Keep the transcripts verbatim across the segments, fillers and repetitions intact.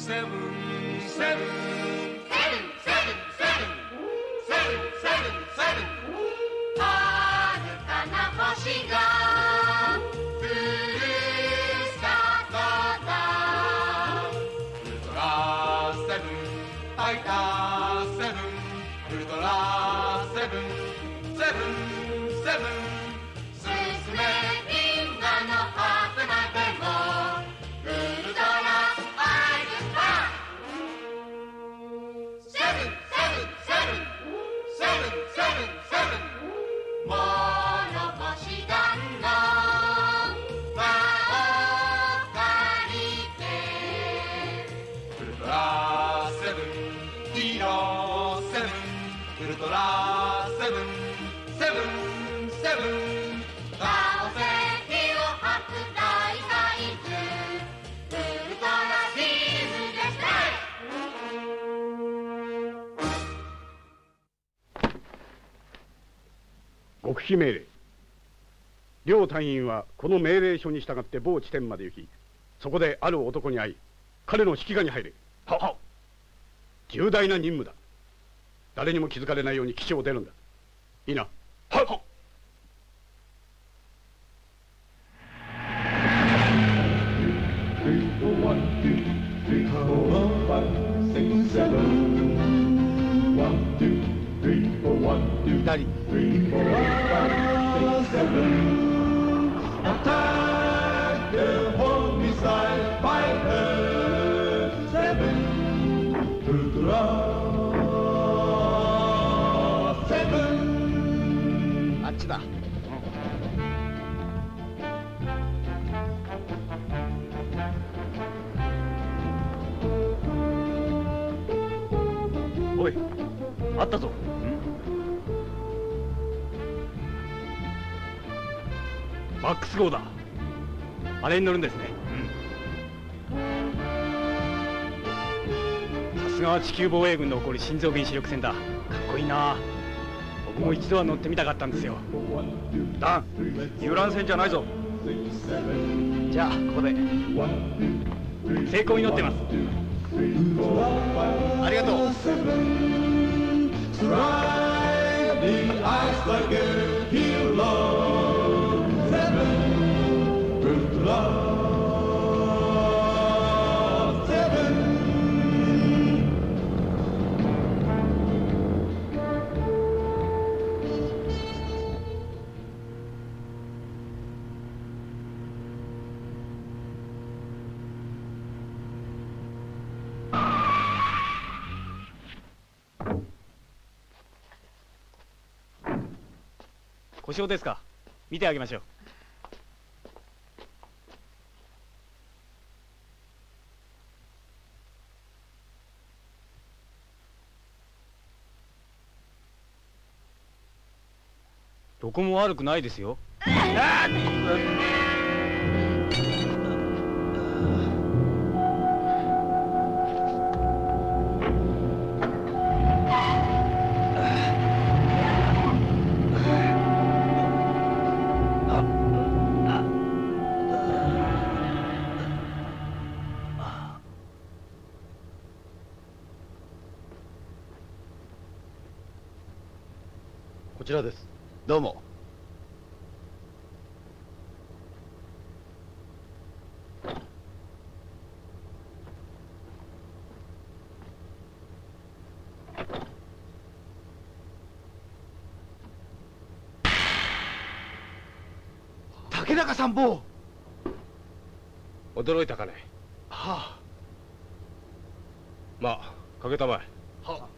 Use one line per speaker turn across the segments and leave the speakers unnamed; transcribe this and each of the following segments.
セブンセブンセブンセブンセブンセブンセブン遥かな星がふるさとだウルトラセブンファイターセブンウルトラセブンセブンセブン進め銀河の果てまでもウルトラアイスパーセブンセブンセブンセブンセブンセブン諸星団の魔を借りてウルトラセブンヒーローセブンウルトラセブンセブンセブン宝石を吐く大サイズウルトラビームでスタイル
極秘命令。両隊員はこの命令書に従って某地点まで行き、そこである男に会い、彼の指揮下に入れ。はは。重大な任務だ。誰にも気づかれないように基地を出るんだ。いいな。はは。
左。
Attack the home missile fighter seven Ultra seven
あっちだ。
おい、あったぞ。マックス号だ。あれに乗るんですね。さすがは地球防衛軍の誇る心臓原子力戦だ。かっこいいな。僕も一度は乗ってみたかったんですよ。ダン、遊覧船じゃないぞ。じゃあここで成功に乗ってます。ありがとう。故障ですか。見てあげましょう。どこも悪くないですよ。
こちらです。どうも。竹中参謀。
驚いたかね。
はあ。
まあかけたまえ。
はあ。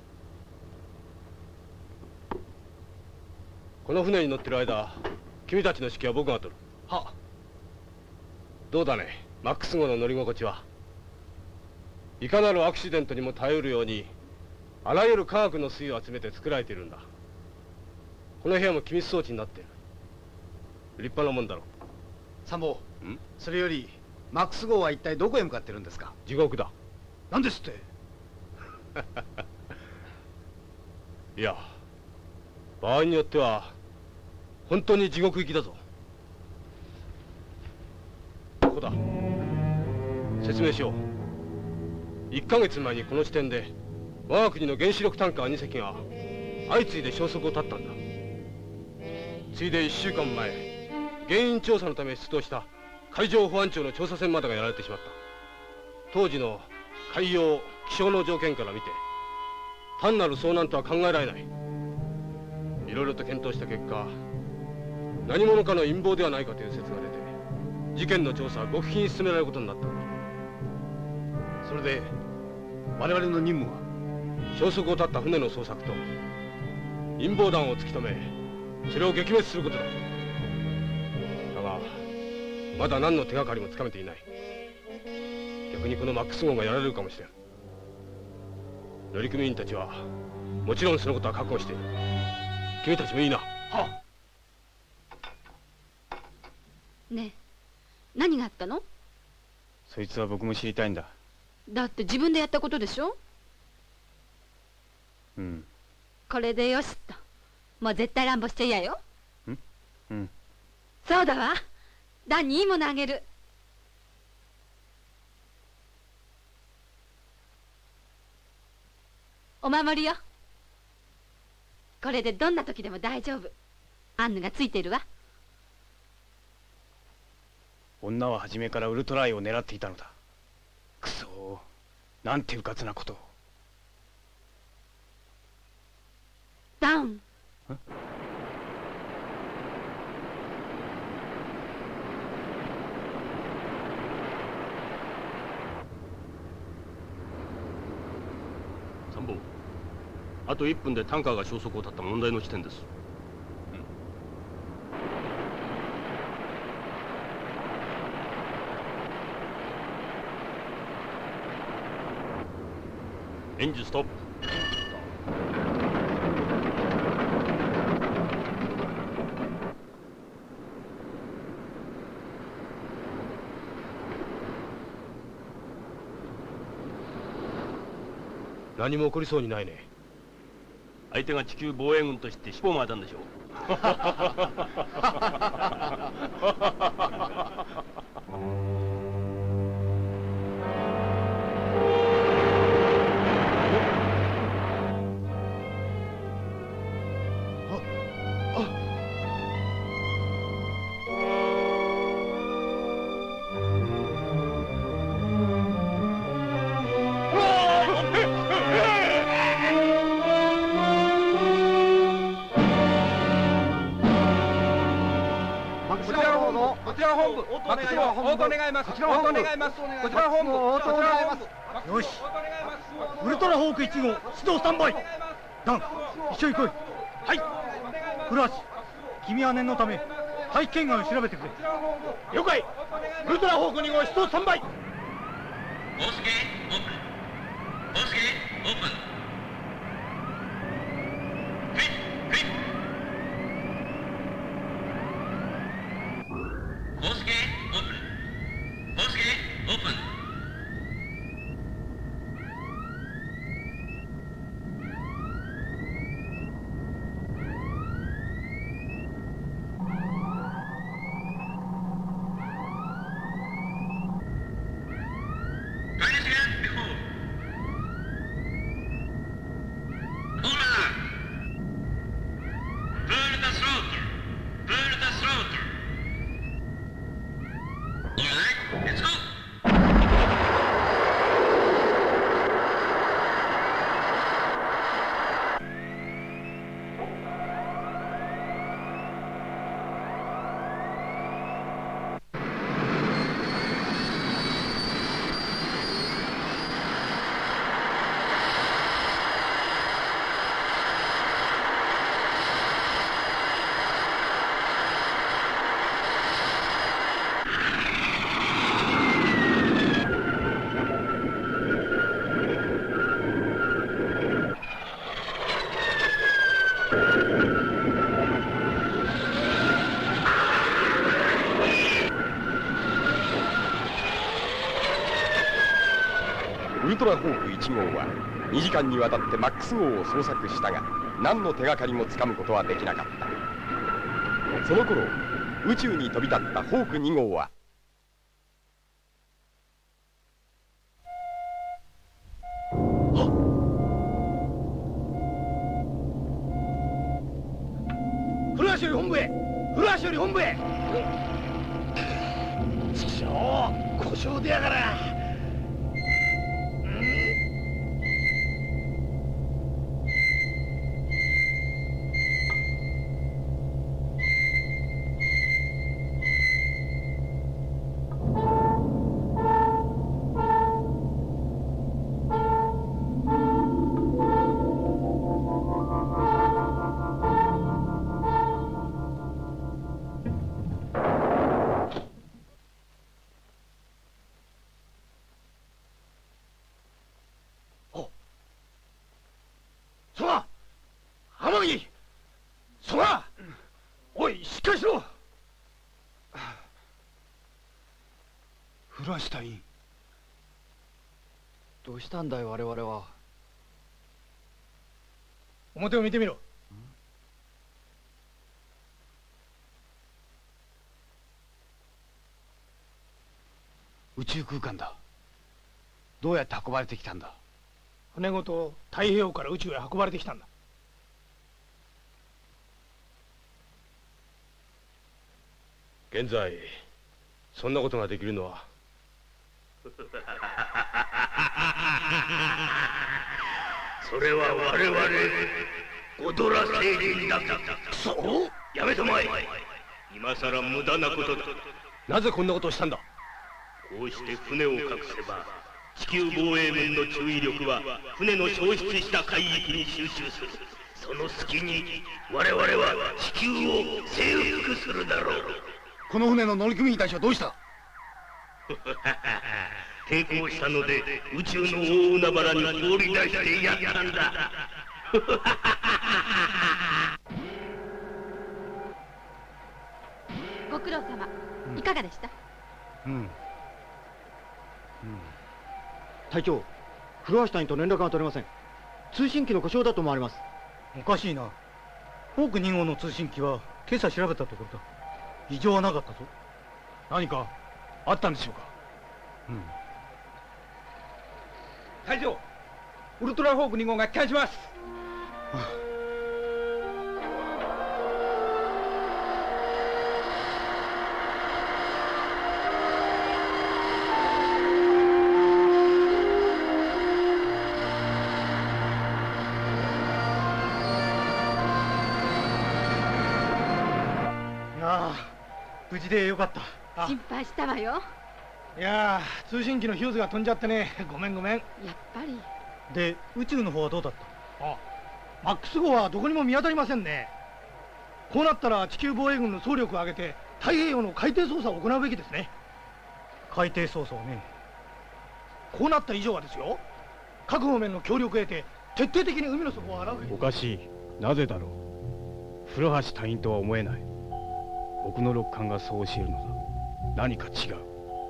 この船に乗ってる間、君たちの指揮は僕が取る。
はあ。
どうだね、マックス号の乗り心地は。いかなるアクシデントにも耐えうるように、あらゆる科学の粋を集めて作られているんだ。この部屋も機密装置になっている。立派なもんだろう。
参謀。それよりマックス号は一体どこへ向かってるんですか。
地獄だ。
なんですって。
いや、場合によっては本当に地獄行きだぞ。ここだ。説明しよう。
いっかげつまえにこの地点で我が国の原子力タンカーにせきが相次いで消息を絶ったんだ。ついでいっしゅうかんまえ、原因調査のため出動した海上保安庁の調査船までがやられてしまった。当時の海洋気象の条件から見て単なる遭難とは考えられない。いろいろと検討した結果、何者かの陰謀ではないかという説が出て、事件の調査は極秘に進められることになったんだ。
それで我々の任務は
消息を絶った船の捜索と陰謀団を突き止め、それを撃滅することだ。だがまだ何の手がかりもつかめていない。逆にこのマックス号がやられるかもしれん。乗組員たちはもちろんそのことは覚悟している。君たちもいいな。は
あ、ねえ、何があったの？
そいつは僕も知りたいんだ。
だって自分でやったことでしょ。
うん。
これでよしと。もう絶対乱暴しちゃ嫌よ。
うんうん。
そうだわ。ダンにいいものあげる。お守りよ。これでどんな時でも大丈夫。アンヌがついてるわ。
女は初めからウルトラアイを狙っていたのだ。くそー、なんてうかつなことを。
ダウン。
参謀、あといっぷんでタンカーが消息を絶った問題の地点です。エンジンストップ。何も起こりそうにないね。相手が地球防衛軍として尻尾を巻いたんでしょう。
マックス号応答願います。こちら本部願います。こちら本部応答願います。よし。ウルトラホークいち号出動スタンバイ。ダン、一緒に来い。はい。古橋、君は念のため大気圏外を調べてくれ。
了解。ウルトラホークに号出動スタンバイ。
ホースゲーオープン。ホースゲーオープン。クイックイッ。ホースゲーオープン。ホースゲーオープン。
ウルトラホークいち号はにじかんにわたってマックス号を捜索したが、何の手がかりもつかむことはできなかった。その頃宇宙に飛び立ったホークに号は
理本部へ。ちくしょう、故障でやがら。おい、しっかりしろ。
古橋隊員、
どうしたんだい我々は。
表を見てみろ。
宇宙空間だ。どうやって運ばれてきたんだ？
船ごと太平洋から宇宙へ運ばれてきたんだ。
現在そんなことができるのは
それは我々ゴドラ星人だけだ。くそ、やめたまえ。今さら無駄なことだ。
なぜこんなことをしたんだ？
こうして船を隠せば地球防衛軍の注意力は船の消失した海域に集中する。その隙に我々は地球を征服するだろう。
この船の乗組員たちはどうした？
抵抗したので宇宙の大海原に放り出してやったんだ。
ご苦労様、うん、いかがでした？
うん、うん、隊長、古橋隊員と連絡が取れません。通信機の故障だと思われます。
おかしいな。ホークに号の通信機は今朝調べたところだ。異常はなかったぞ。
何かあったんでしょうか？
うん。
隊長、ウルトラホークに号が帰還します。無事でよかった。
心配したわよ。
いやー、通信機のヒューズが飛んじゃってね。ごめんごめん。
やっぱり。
で、宇宙の方はどうだった？あ、マックス号はどこにも見当たりませんね。こうなったら地球防衛軍の総力を挙げて太平洋の海底捜査を行うべきですね。海底捜査をね。こうなった以上はですよ、各方面の協力を得て徹底的に海の底を洗うべき。
おかしい。なぜだろう。古橋隊員とは思えない。僕の六感がそう教えるのだ。何か違う。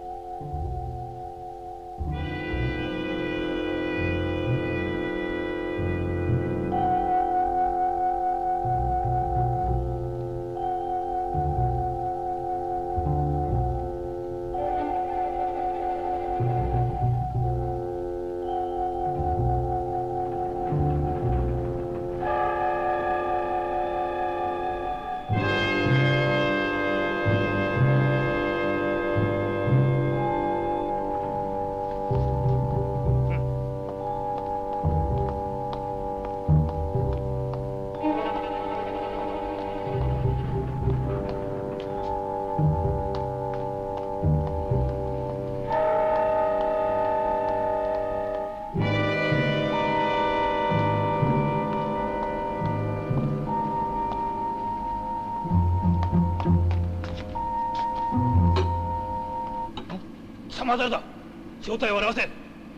まだだ。正体を表せ。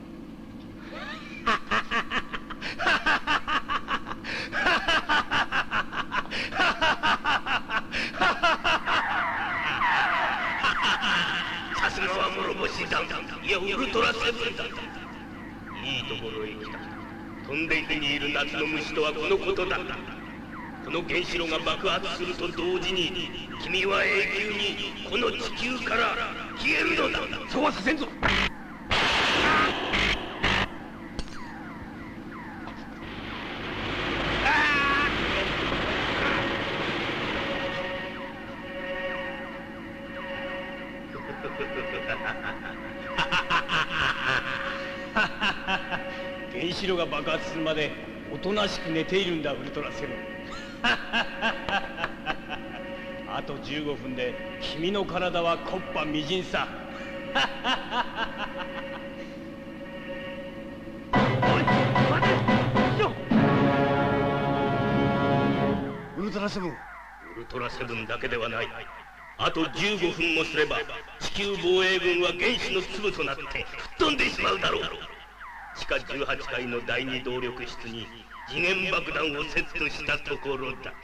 さすがは諸星団、いやウルトラセブンだ。いいところへ来た。飛んで手にいる夏の虫とはこのことだった。この原子炉が爆発すると同時に君は永久にこの地球から消えるのだ。
そうはさせんぞ。
原子炉が爆発するまでおとなしく寝ているんだ、ウルトラセブン。あとじゅうごふんで君の体は木っ端みじんさ。
ウルトラセブン。
ウルトラセブンだけではない。あとじゅうごふんもすれば地球防衛軍は原子の粒となって吹っ飛んでしまうだろう。地下じゅうはちかいのだいに動力室に次元爆弾をセットしたところだ。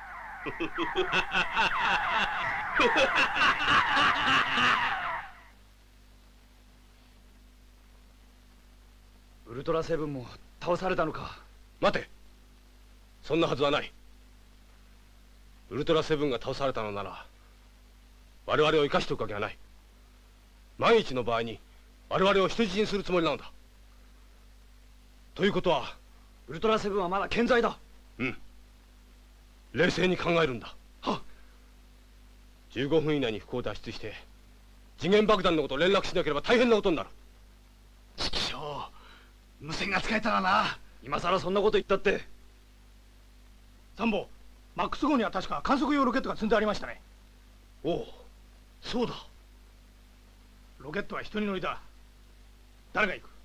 ウルトラセブンも倒されたのか。
待て、そんなはずはない。ウルトラセブンが倒されたのなら我々を生かしておくわけがない。万一の場合に我々を人質にするつもりなのだ。ということは
ウルトラセブンはまだ健在だ。
うん、冷静に考えるんだ。
は
じゅうごふん以内に服を脱出して次元爆弾のことを連絡しなければ大変なことになる。
ちきしょう、無線が使えたらな。今さらそんなこと言ったって。サンボ、マックス号には確か観測用ロケットが積んでありましたね。
おお、そうだ。
ロケットは一人乗りだ。誰が行く？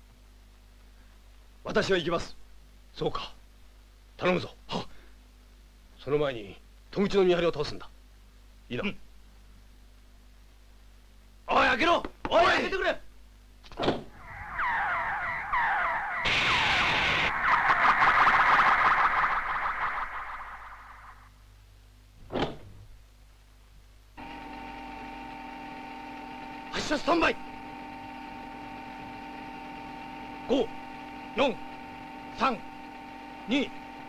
私は行きます。そうか、頼むぞ。はその前に戸口の見張りを倒すんだ。いいな。うん、
おい開けろ。おい開けてくれ。発射スタンバイ。ご、よん、さん、に。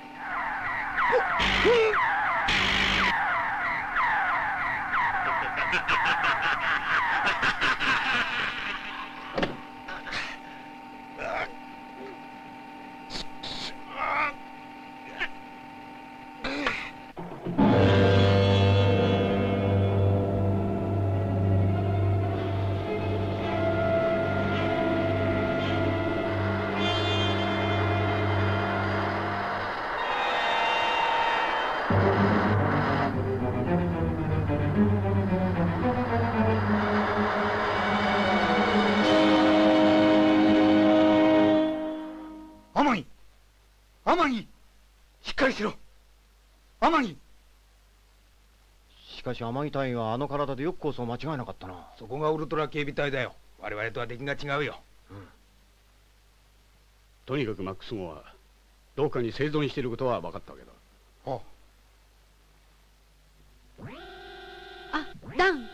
天城、天城、しっかりしろ。天城。
しかし天城隊員はあの体でよくコースを間違えなかったな。
そこがウルトラ警備隊だよ。我々とは出来が違うよ。
うん、
とにかくマックス号はどうかに生存していることは分かったわけだ。
あ
あ、ダン。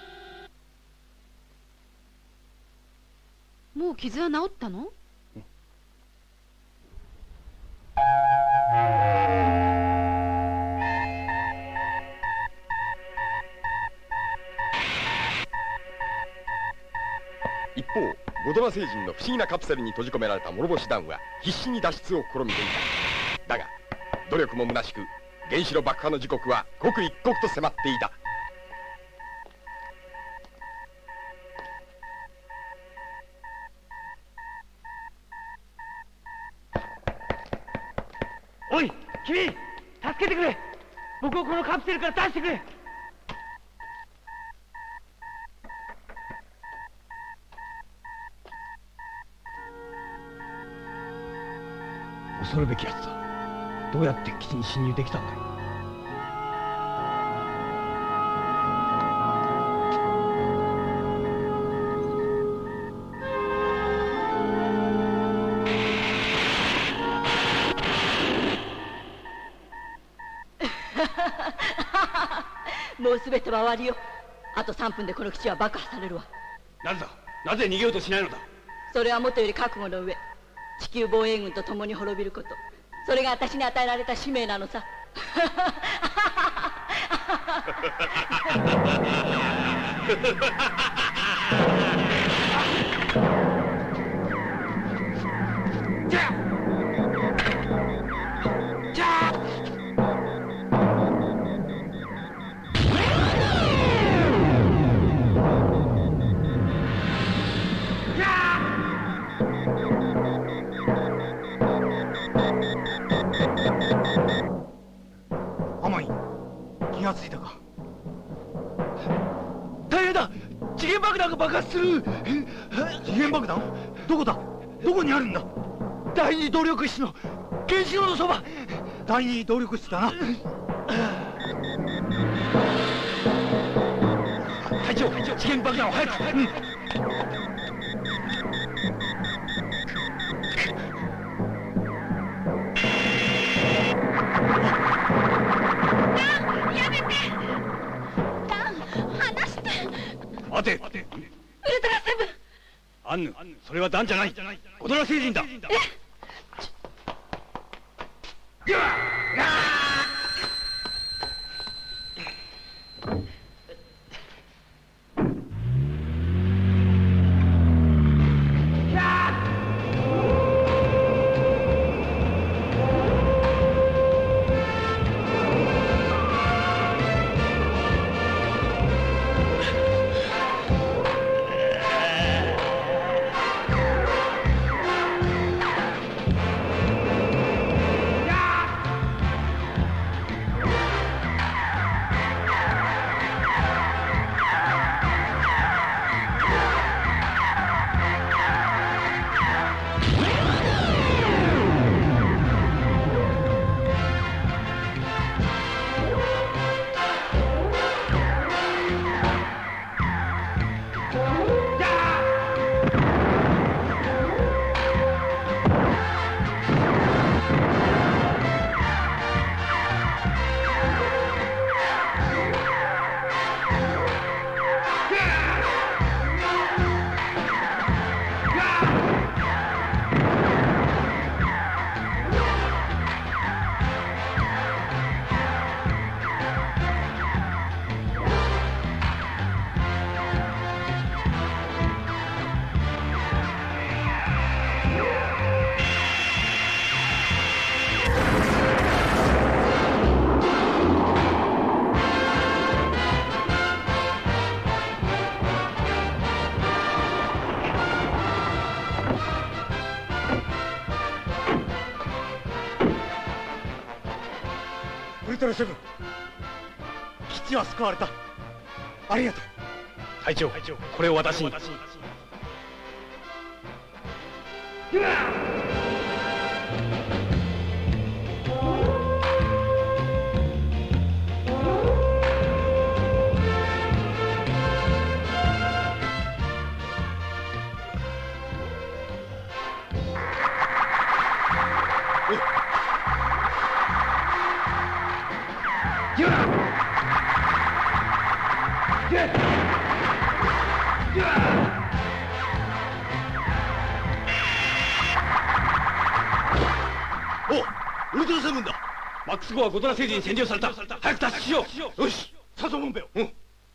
もう傷は治ったの？
一方、ゴドラ星人の不思議なカプセルに閉じ込められた諸星団は必死に脱出を試みていた。だが努力も虚しく、原子炉爆破の時刻は刻一刻と迫っていた。
おい君、助けてくれ。僕をこのカプセルから出してくれ。恐るべきやつだ。どうやって基地に侵入できたんだよ。
もうすべては終わりよ。あとさんぷんでこの基地は爆破されるわ。
なぜだ、なぜ逃げようとしないのだ。
それはもとより覚悟の上、地球防衛軍と共に滅びること、それが私に与えられた使命なのさ。
じゃあじゃあ爆弾が爆発する。時限爆弾？どこだ？どこにあるんだ？第二動力室の原子炉のそば。第二動力室だな。隊長、時限爆弾を早く。うん。
待て。ウルトラセブン。アンヌ、それはダンじゃない。ゴドラ星人だ。え？
ウルトラセブン、基地は救われた。ありがとう。
隊長、これを私に。
お、ウルトラセブンだ。マックス号はゴドラ星人に占領された。早く脱出しよう。よし、さぞモンベを。うん。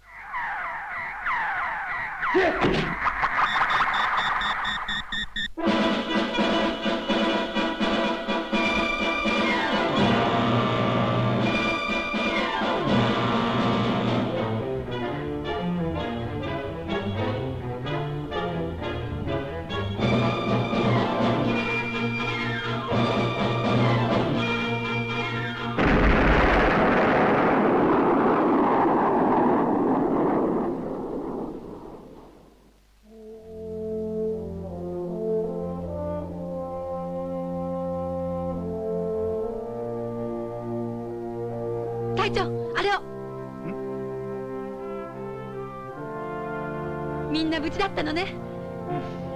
隊長、あれを。みんな無事だったのね。
うん。